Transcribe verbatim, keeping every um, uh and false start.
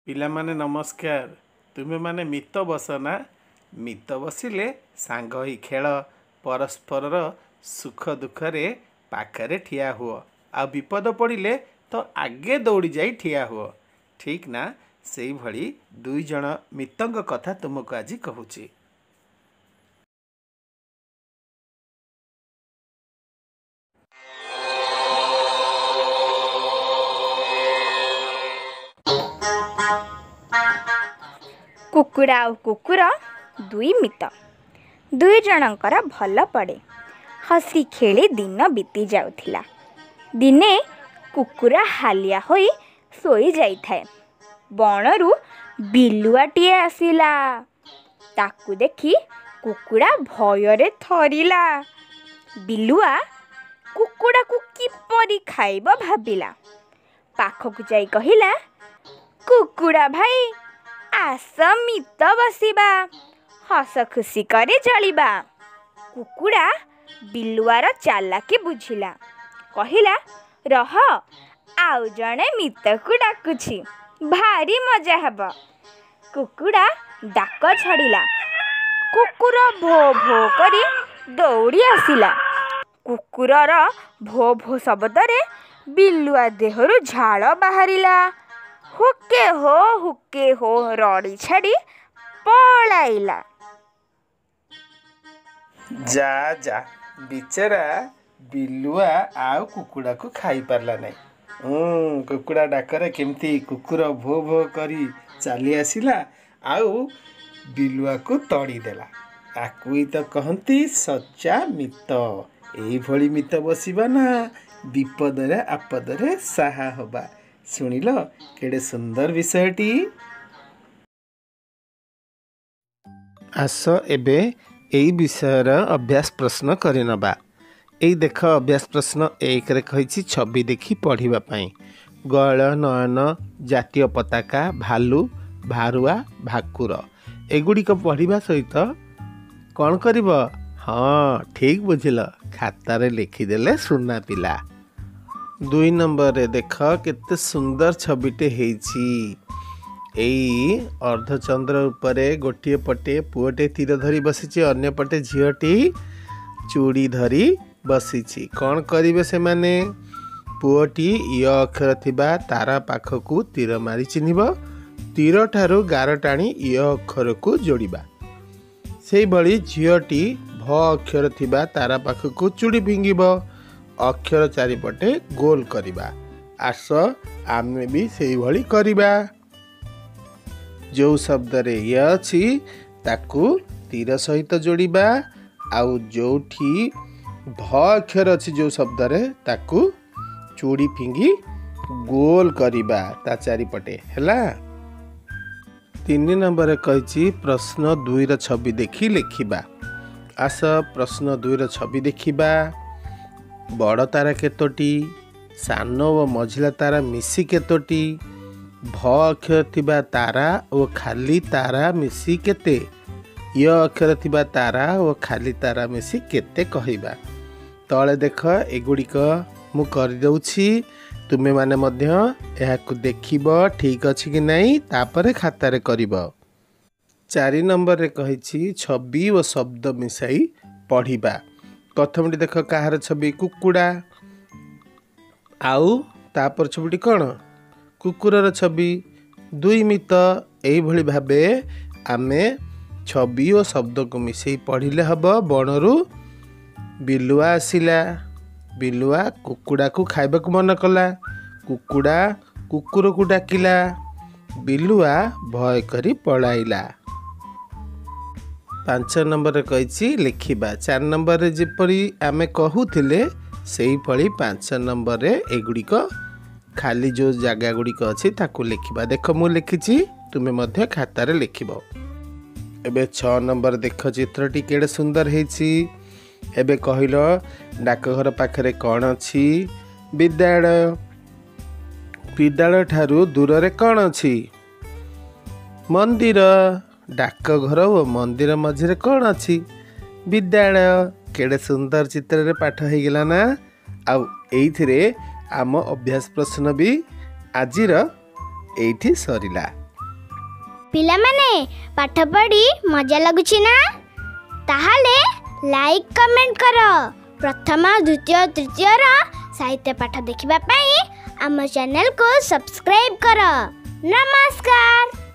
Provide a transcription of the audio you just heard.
पिलामाने नमस्कार। तुम्हें माने मित बस ना। मित बसिले सांग ही खेल परस्पर सुख दुखरे पाखरे ठिया हुआ आ विपद पड़िले तो आगे दौड़ी जाई ठिया हुआ। ठीक ना से भली दुई जन मितंग कथा तुमको आज कहूची। कुकुड़ा और कुकुर दुई मित दुई जनकर भल पड़े हसी खेली दिन बीती जाउथिला। दिने कुकुरा हालिया होई सोई जाइथाए। बणरू बिलुआटिए आसिला। ताकू देखी कुकुड़ा भयरे थरिला। बिलुआ कुकुड़ा को किपरि खाइब भाबिला। पाखकु जाई कहिला, कुकुड़ा भाई आस मित बसिबा, हस खुशी करे चलिबा। कुकुड़ा बिलुआर चालाकी बुझिला। कहिला, रह आउ जणे मित को डाकुछि, भारी मजा हब। कुकुड़ा डाक छड़िला। कुकुर भो भो करी दौड़ी आसिला। कुकुरर भो भो शब्दरे बिलुआ देहरु झाल बाहरिला। हुके हो हुके हो रड़ी छाड़ी पलाइला। जा जा बिचरा बिलुआ आउ कुकुड़ा को खाई पारला नहीं। हम्म कुकुड़ा डाकरे केमती कुकुर भो भो करी चली आसिला आउ बिलुआ को तड़ी देला। ताकू ही तो कहती सच्चा मित। एई भली मित बसिबा ना विपदरे आपदरे साहा हबा। सुनिल केड़े सुंदर विषयटी। आस एबे एई विषयर अभ्यास प्रश्न करि नबा। एई देख अभ्यास प्रश्न एक रे कहिछि छवि देखि पढ़िबा पई। गल नयन जातीय पताका भालू भारुआ भाकुर एगुड़िक पढ़िबा सहित कौन करिब। हाँ ठीक बुझिल, खातारे लिखिदेले सुना पिला। दुई नंबर रे देख केते सुंदर छविटे हेछि। एई अर्धचंद्र उपरे गोटिए पटे पुओटे तीर धरी बसिछि, अन्य पटे झियोटी चूड़ी धरी बसिछि। कौन करिवे से माने? पुओटी य अक्षर थिबा तारा पाखकू तीर मारी चिन्हिब। तीर ठारू गार टाणी य अक्षर को जोड़िबा। सेई भली झियोटी भ अक्षर थिबा तारा पाखकू चूड़ी फिंगिब। अक्षर चारिपटे गोल करिबा। आस आमे भी सेई भली करिबा। जो शब्द रे य अछि ताकू तीर सहित जोड़िबा। आउ जोठी भ अक्षर अछि जो शब्द रे ताकू चूड़ी फिंगी गोल करिबा ता चारिपटे हैला। तीन नंबर कहिछि प्रश्न दुई र छवि देखि लिखिबा। आस प्रश्न दुई र छवि देखिबा। बड़ तारा केतोटी, सान व मझिला तारा मिसी केतोटी, भ अक्षर थिबा तारा ओ खाली तारा मिसी केते, य अक्षर थिबा तारा ओ खाली तारा मिसी केते कहिबा। तळे देख एगुड़िक मु कर दउछि, तुमे माने मध्य एहाकु देखिब ठीक अछि कि नहीं तापरे खातारे करिब। चारि नंबर रे कहिछि छवि व शब्द मिसाई पढ़िबा। प्रथमटी देख काहार छवि कुकुड़ा, आउ तापर छविटी कौन कुकुरर छवि। दुई मित एई भली भाबे आमे छवि और शब्द को मिसई पढ़िले हब। बणरू बिलुआ आसिला। बिलुआ कुकुड़ा को खाइबा को मन कला। कुकुड़ा कुकुर को डाकिला। बिलुआ भय करी पलाइला। पांच नंबर कहिछि लिखिबा। चार नंबर रे जेपरी आमे कहूथिले सेई पळी पांच नंबर रे एगुड़िक खाली जो जगह गुड़िक अछि ताकू लिखिबा। देख मु लिखिछि, तुमे मध्य खातारे लिखिबो। एबे छ नंबर देख चित्रटी केड़े सुंदर हेछि। एबे कहिलो डाकघर पाखरे कौन अछि? विद्यालय। विद्यालय ठारू दूर रे कौन अछि? मंदिर। डाकघर और मंदिर मझे कौन अछि? विद्यालय। केड़े सुंदर चित्र रे पाठ हो गला ना। आउ एइथिरे आम अभ्यास प्रश्न भी आजिर एइठी सरिला। पिलामाने पाठ पढ़ी मजा लगुछि ना? ताहाले लाइक कमेंट कर। प्रथम द्वितीय तृतीय साहित्य पाठ देखिबा पई आम चैनल को सब्सक्राइब कर। नमस्कार।